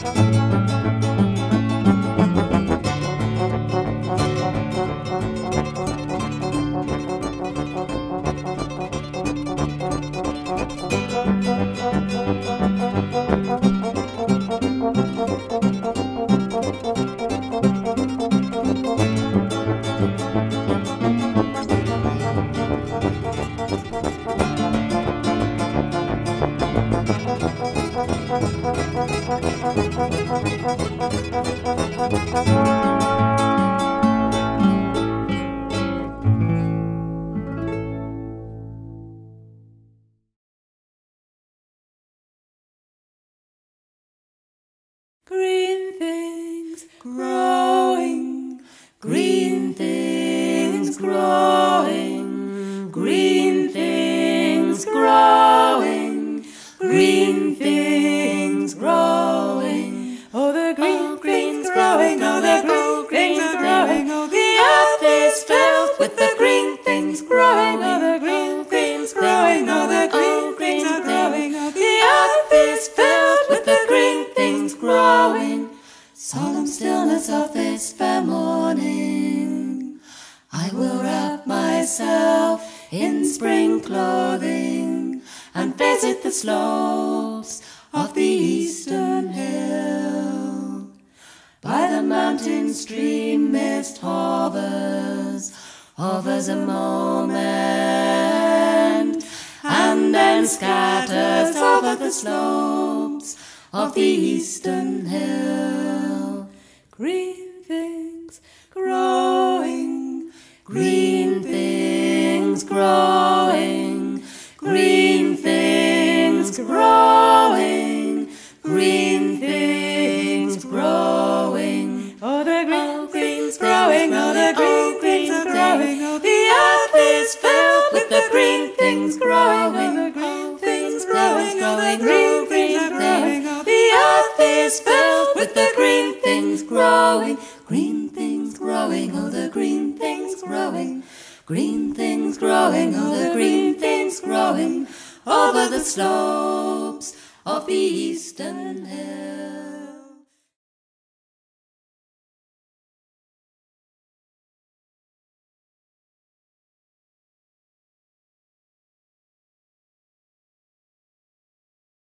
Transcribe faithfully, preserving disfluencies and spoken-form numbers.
Green things growing, green things growing, green things growing, green things growing. Oh, the green oh, things growing, oh, the green things are growing. Oh, the earth is filled with the green things growing, oh, the green things growing, oh, the green things are growing. Oh, the earth is filled with the green things growing. Solemn stillness of this fair morning, I will wrap myself in spring clothing and visit the slopes of the eastern hill. By the mountain stream mist hovers, hovers a moment, and then scatters over the slopes of the eastern hill. Green things growing, green things growing, green things growing, green things growing. Oh, the green things growing, oh, the green things are growing. Oh, the earth is filled with the green things growing, oh, the green things growing, oh, the green things are growing. The earth is filled with the green things growing, green things growing, oh, the green things growing, green things growing, oh, the green things growing over the slopes of the eastern hill.